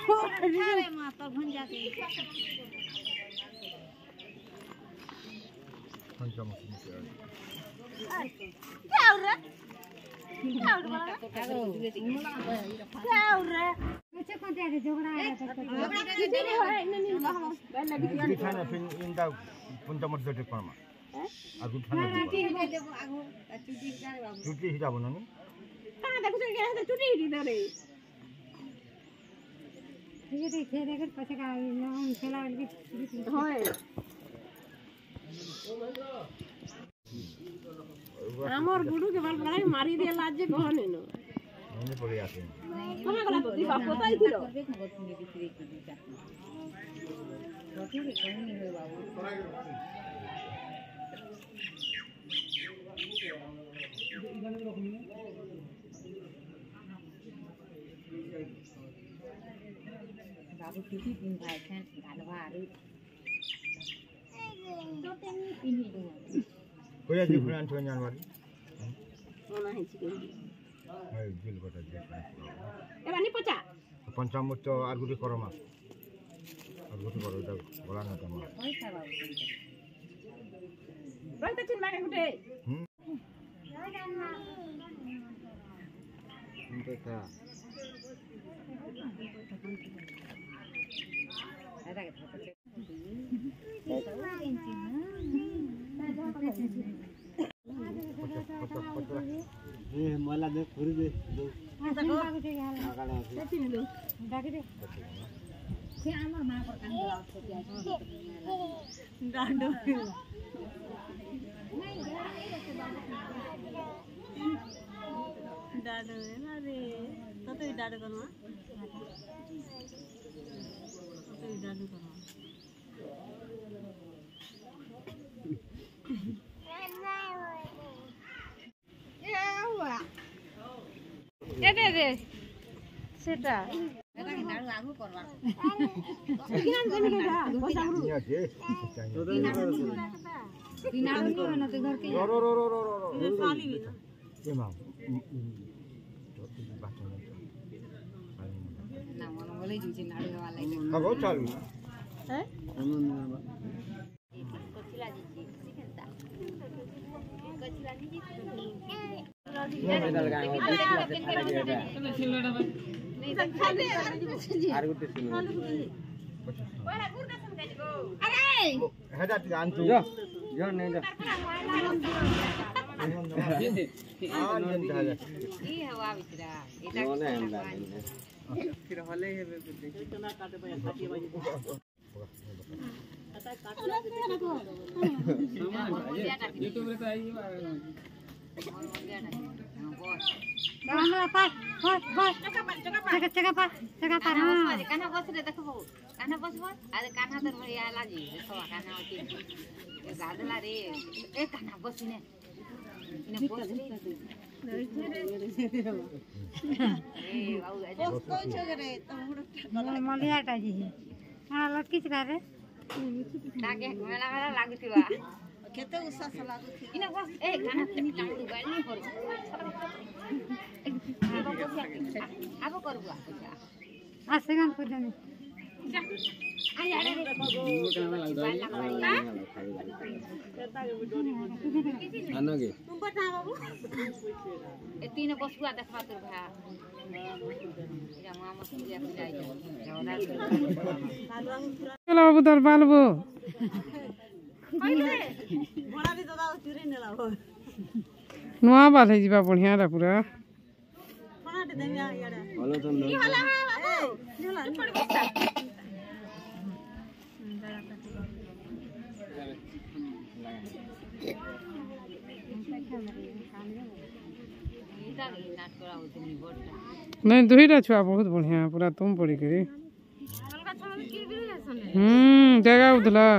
अरे मां तो भन जाती पंचम क्या हो रहा क्या हो रहा मुझे कौन तेरे झगड़ा है दिखाना फिर इंदा पंचम मध्य कर्मा आगु थाना चुटी हिसाब न नि कहां देखो के है चुटी हिडी दे रे ये देखे देख पछे का नाम खेला होय हमर गुडू के बाल बड़ा मारी दे लाज जे कहने न नहीं पड़ी आते कहां गला तो बाप पताई थिरो बाबू किसी दिन भाई खान गालवा रे तो तेनी पिनी दो कोई आज फुलान छ जानवारी ओना है चिकन है दिल कोटा जे ए बानी पचा पंचम तो आगुटी करमा आगुटी करो दा बोला ना तमा पैसा बाबू रही त चिन माने गुटे पैसा ada ke ये मला दे पूरी दे दो डांडो डाडो है ना रे तो डाडो करना तो डाडो करना दे सेटा एटा के नाडू आगु करवा किनान देने के पैसा रु ये जे दिनाडू को न तो घर के रो रो रो रो रो रो ये साली भी ना ये मां ना मन बोले जी नाडू वाला अब हो चालू है कोचिला जी सिकंता कोचिला जी ये मेडल गाय हो नहीं खाने आर गुटे सुनो वाला गुरदा सुन के गो अरे हजार ती आन तू जो नहीं जा हां नहीं जा ई हवा बिचरा एटा फिर हले हे इतना काटे पे काटी बाजी आता काटला दे रखो यूट्यूब रे तो आई काना पार जगह पार काना बस रे देखो काना बस अरे काना तर भैया लाजी देखो काना होती ए गादला रे ए काना बस ने इने बस रे ए बाबू बस कोन छ रे तुम मलियाटा जी हां लटकी छ रे लागे मेला मेला लागतिवा केते उसा सला इने बस ए गाना तनी टांगू गाली पर अब करबा आ सेकंड को जाने आ यार आनगे तुम बता बाबू ए तीन बसुआ देखबा तोर भा या मामा सुलिया पिलाई चलो बाबू दर बालबो बड़ा भी दादा चुरी नेला हो नुआ बाल है जीवा बढ़िया रा पूरा कोनाटे देमिया याडा हेलो तो ई हला बाबू नेला पड़ गया नहीं दुईटा छुआ बहुत बढ़िया पूरा तुम पड़ी करी जगह उधला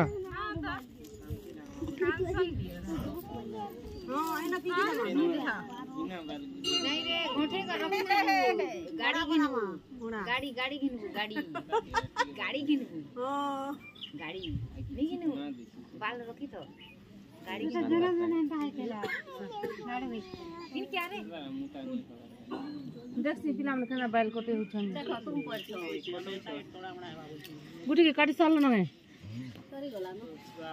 गाड़ी गाड़ी घिनबू गाड़ी गाड़ी घिनबू गाड़ी नहीं घिनबू बाल रखी तो गाड़ी जगह नहीं है केला गाड़ी में क्या रे देखसी पिला में केना बाल कटे होछन देखो तुम पछो गुटी के काटी साल न है सरी गला न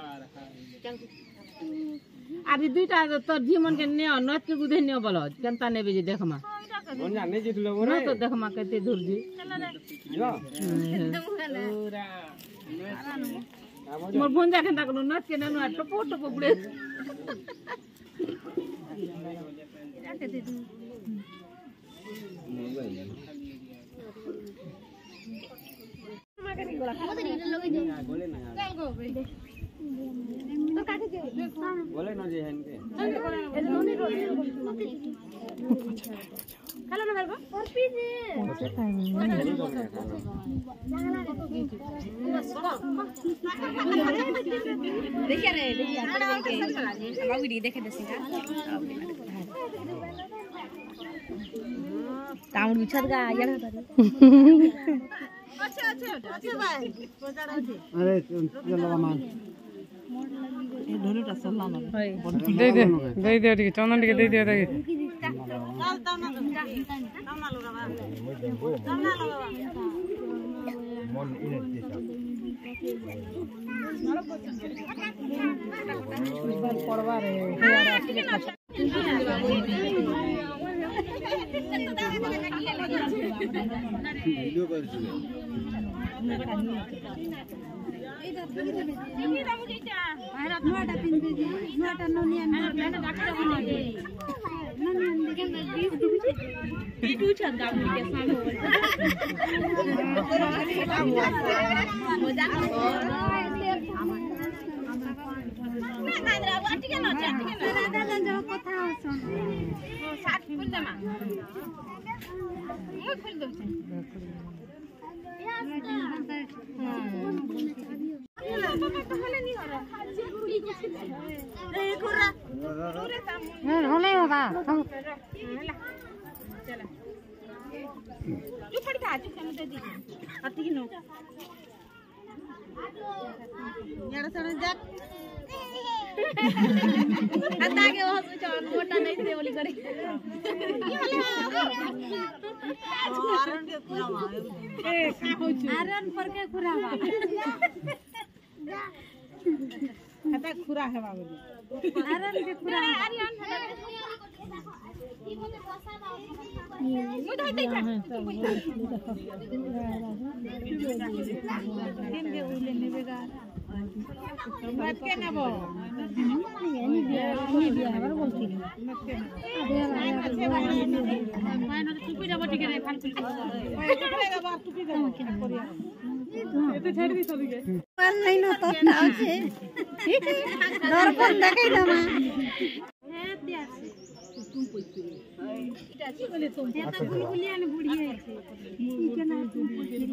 अभी दुईटा तो जीवन के ने नत के गुदे ने बोल केनता ने बेजे देखमा ओन्या ने जितलो ना तो देखमा कते दूर जी पूरा मोर भोंजा के तक नत के न टपो टपो बुड़े आते दे बोले ना जे हन के खाला ना मेरे को और पीजे देखिए रे देखिए बाबू दी देखे दसिका तामुड़ बिछत गा यार अच्छा अच्छा अच्छा भाई अरे चलो मान ये दोनों टा सल्ला ना दे टिके चंदन टिके दे दे चल ताना लगावा मन इने दिशा बाल पड़वा रे वीडियो कर छी मोटा नहीं थे बोली करे आरन पर के खुरावा खाता खुरा है बाबू आरन के खुरा आरन मुझे दे दे उले नेबेगा मत के नेबो यानी बिया हमार बोलती है मत के मानो टुपी जब टिके रे फान कुल टुपी बात टुपी जब करिया ये तो छेड़ दी सभी के पर नहीं न तो ना छे दर्पण देखाई दमा हे प्यार से तुम पूछी इटा छी बोले तुम ये तो गुलगुलिया ने बुढ़ी है केना तुम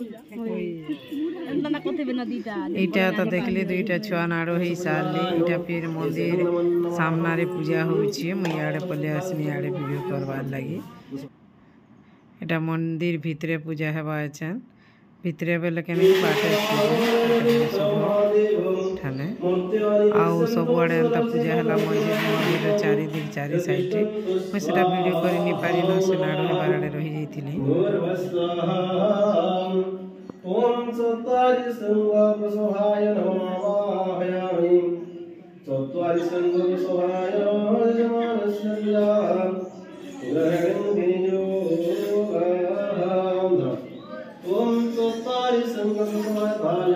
ना कोथे बिना दीटा एटा तो देखले दुईटा छुआ नाड़ो है साली एटा फिर मंदिर सामना रे पूजा होछि मैं आड़े पले आसनी आड़े वीडियो करबार लागि एटा मंदिर भितरे पूजा हेबा अछन भितरे बेले केने बाटे ठाने आउ सब आड़े अंता पूजा हला मंदिर चारि दिग चारि साइड मैं सेटा वीडियो करि नि पारि न से नाड़ो बाराडे रहि जैथिली ओम चत्वारि संगोपसहाय नमः चत्वारि संगोपसहाय यजमानस्य ग्रहणं विनियोगान्द्र ओम चत्वारि संगोपसहाय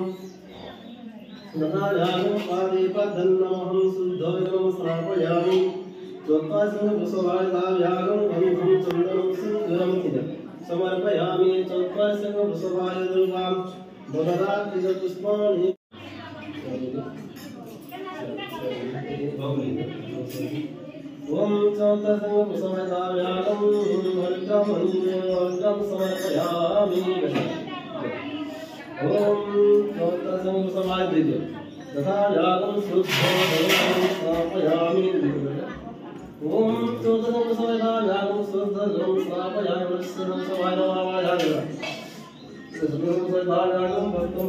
नदायां पादे पदन्नमहं शुद्धोदकं स्थापयामि चत्वारि संगोपसहाय दाव्यागं गन्धं चन्दनं सिन्दूरं चिदं समर्पयामि चत्वारि संगोपसहाय दुर्गां ददाति पुष्पाणि ओम चौथा संगोपसहाय दाव्यागं वर्गं समर्पयामि ओम चौथा संगोपसहाय द्वितीय तथा यागं शुद्धोदकं स्थापयामि ओम चौथा संगोपसहाय दाव्यागं शुद्धोदकं स्थापयामि सर्वसहाय नमः संगोपसहाय भक्तं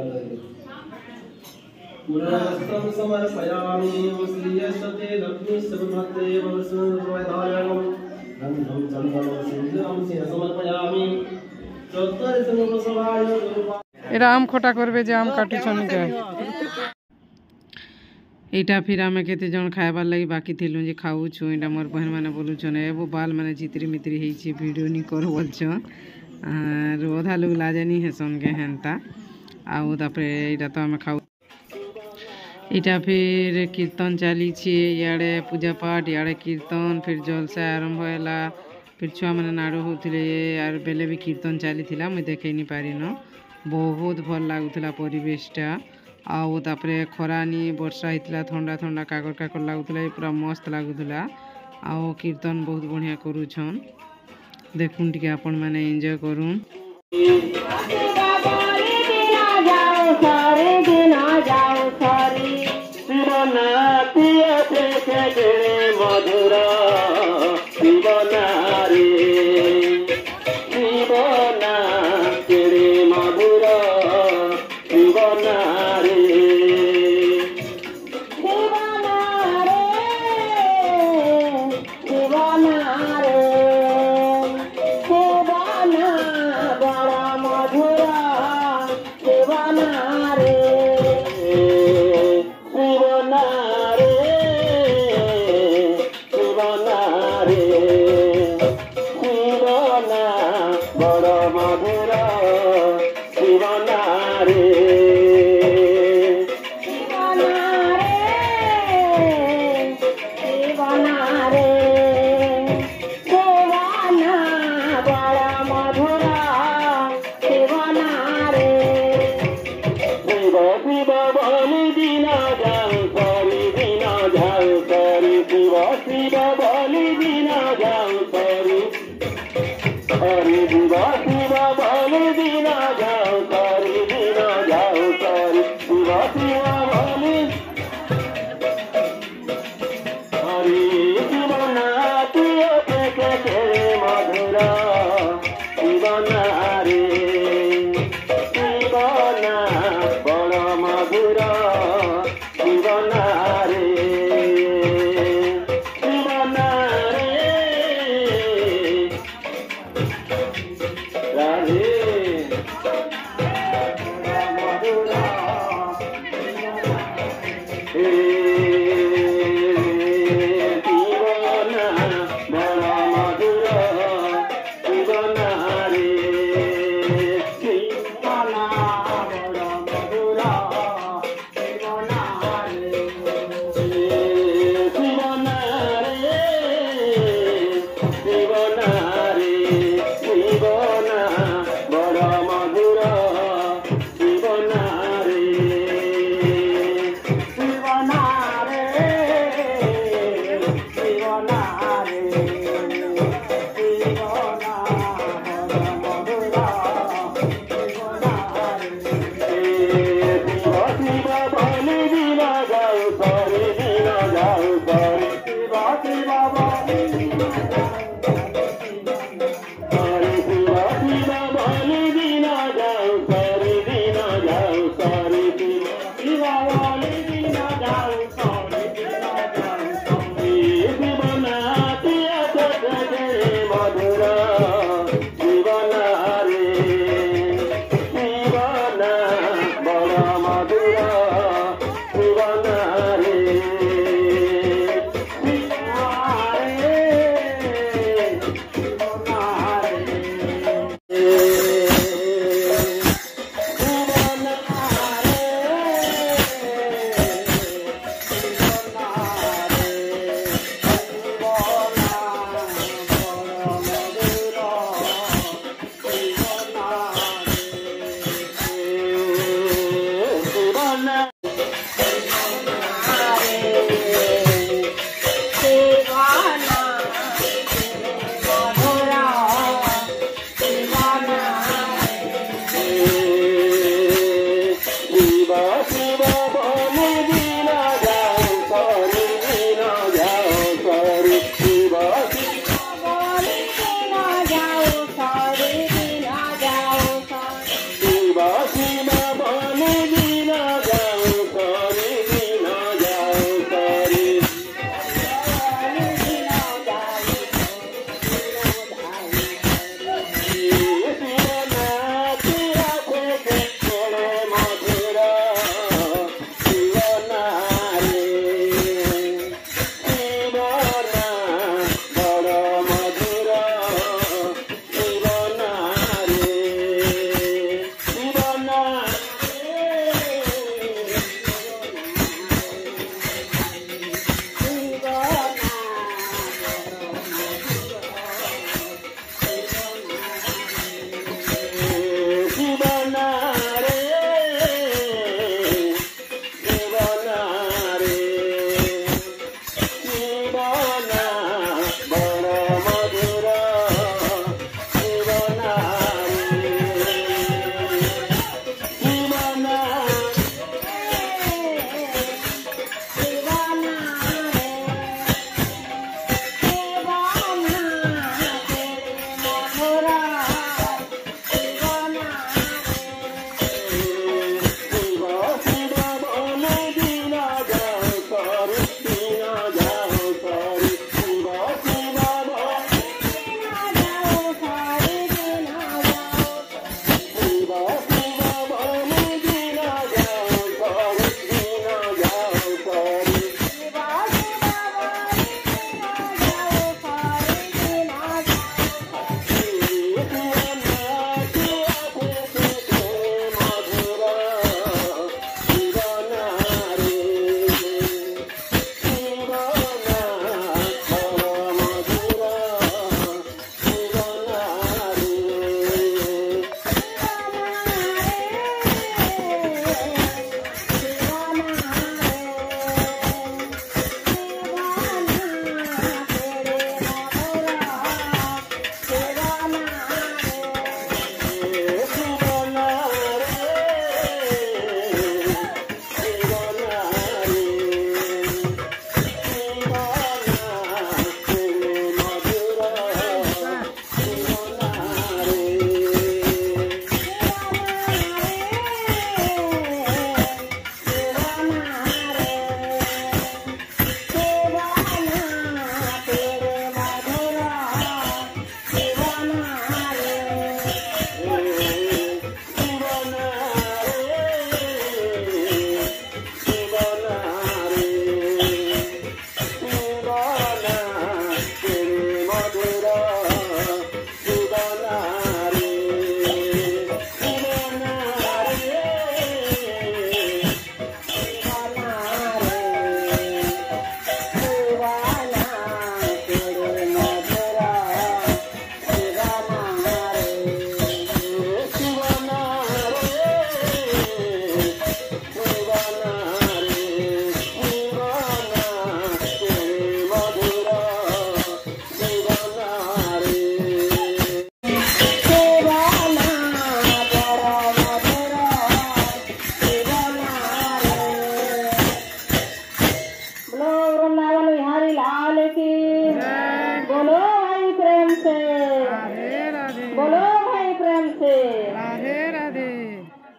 मुरास्तं समर्पयामि श्रीयस्ते लक्ष्मी सर्वभद्रे वसुदेवाय गन्धं चन्दनं सिन्दूरं च समर्पयामि चत्वारि संवत्सराय এটা আম খটা করবে যে আম কাটুছন কে এইটা ফির আমি কেতে জন খাইবার লাগি বাকি থিলু যে খাউছু এটা মোর বহন মানে বলুছন এবো বাল মানে চিত্রি মিত্রি ହେଇଛି ভিডিও নি কর বলছন আর অধা লোক লাজানি হেসন কে হেনতা আউ তারপরে এটা তো আমি খাউ এটা ফির কীর্তন চালিছে ইয়াড়ে পূজা পাঠ ইয়াড়ে কীর্তন ফির জলসা আরম্ভ হেলা ফির ছুয়া মানে নাড়ু হউଥିଲେ আর বেলে भी কীর্তন চালিଥିଲା মুই দেখেই নি পারিন बहुत भल लगुला परिवेशटा आउ तापरे खरानी वर्षा होता ठंडा ठंडा काकर काकर लगुला पूरा मस्त लगुला आउ कीर्तन बहुत बढ़िया करुछन देखुन टिके आपण माने एंजॉय करूँ हरि दिवा बलि दिना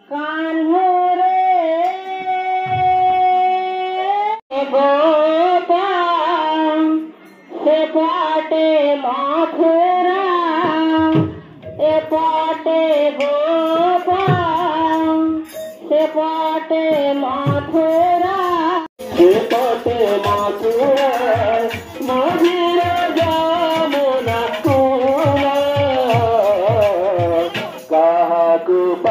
कान्हो रे गोपाल से पाटे मथुरा ए पाटे गोपाल से पाटे मथुरा से पाटे मथुरा मधुरा जामुना कुला कहा कुपा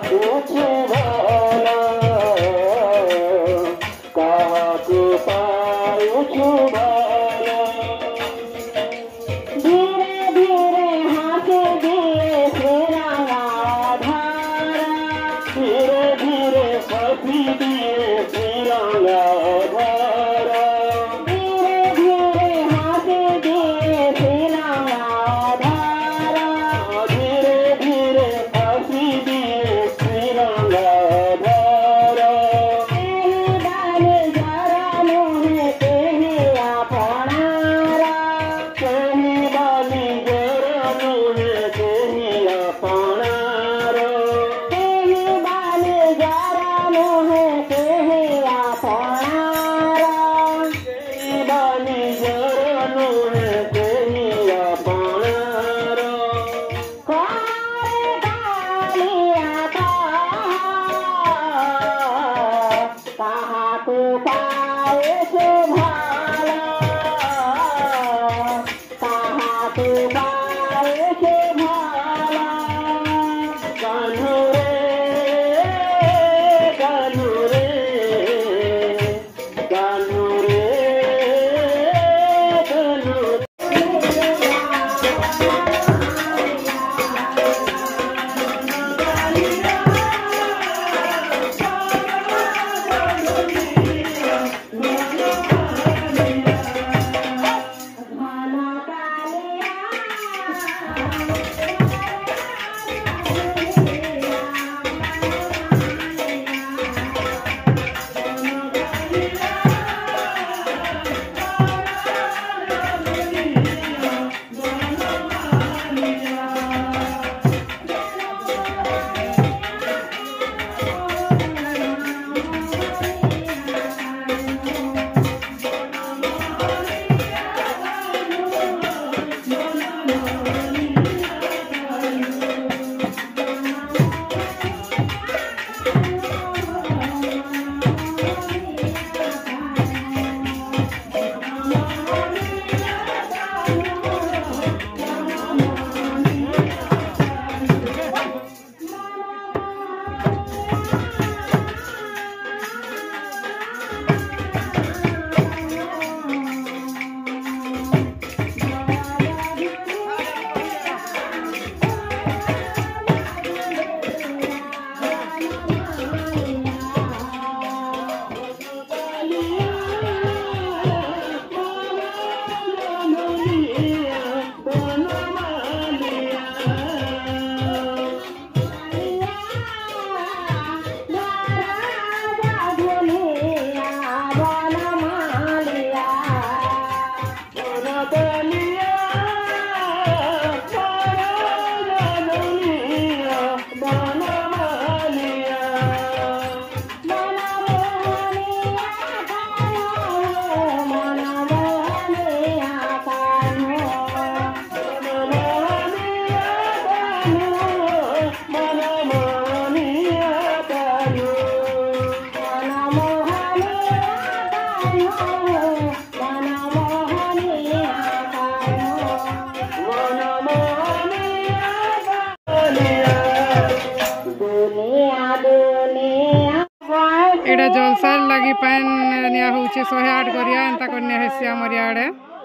एटा जलसार लगी पान निया होचे 108 गरिया एंता करने हेसी हमर याडे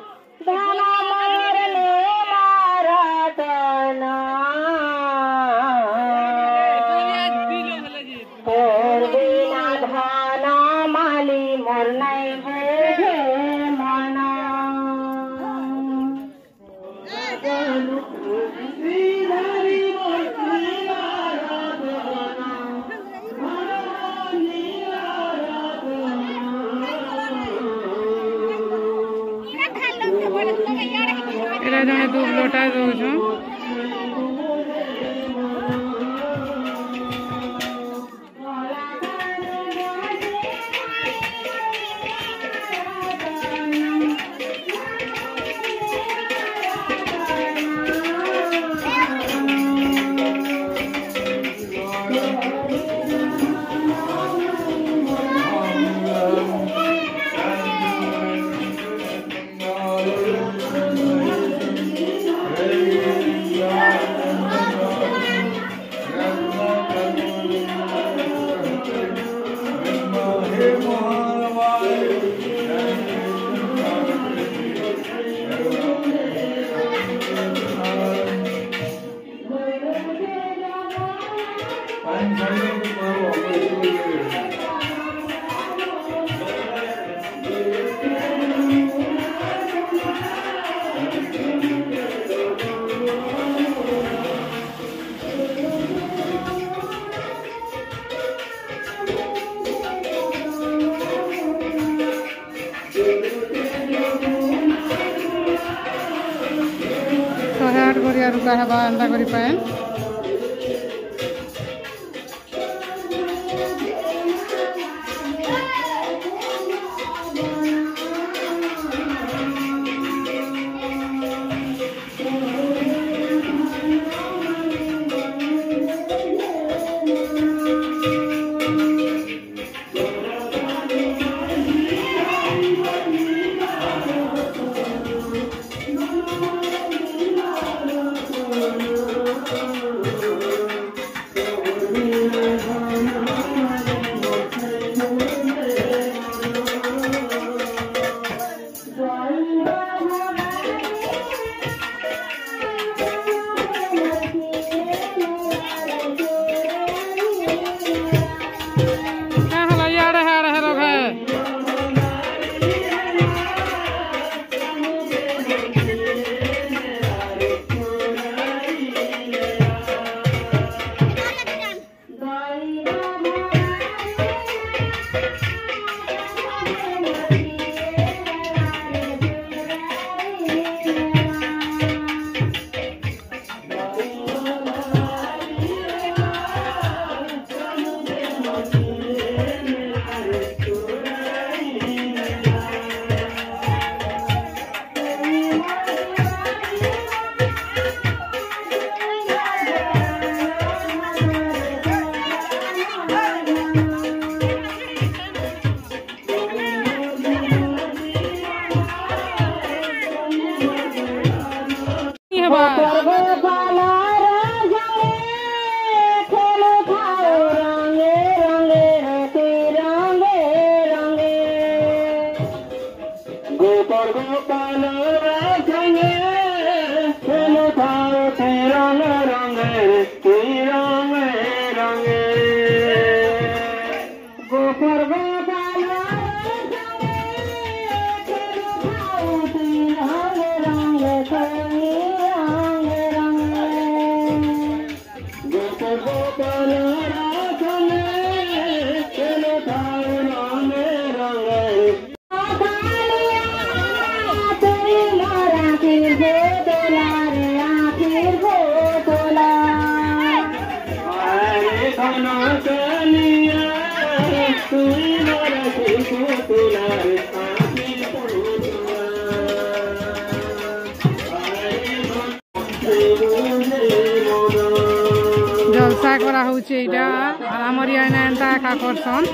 जने दूध लोटा दौछु रुका है अंडा करी पाएन जलसा करा होचे इटा आमर याना एंता का करसन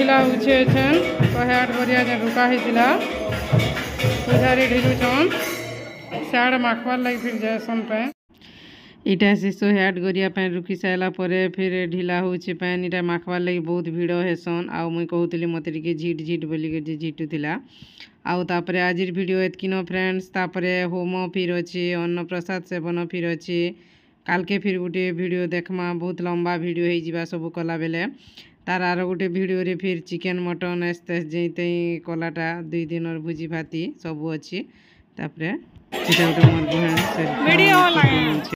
ढिला होछे एछन 108 गरिया जे रुका हेतिला पूजारी ढिलुछन साड़ माखवार लगी फिर जैसन पे इटा से 108 गरिया पे रुकी साइला परे फिर ढिला होछे पैन इटा माखवार लगी बहुत भीड़ हेसन आ मुई कहूतली मते टिके झिट झिट बोली के जे झिटुतिला आउ तापरे आजिर वीडियो एतकिनो फ्रेंड्स तापरे होम फिर अछि अन्न प्रसाद सेवन फिर अछि काल के फिर गोटे वीडियो देखमा बहुत लंबा वीडियो हे जिबा सब कला बेले तार आरो गोटे वीडियो रे फिर चिकन मटन एस्ते जेते कलाटा 2 दिन और भुजी भाती सब अछि तापरे एटा गोटे मोर बहन से वीडियो लागे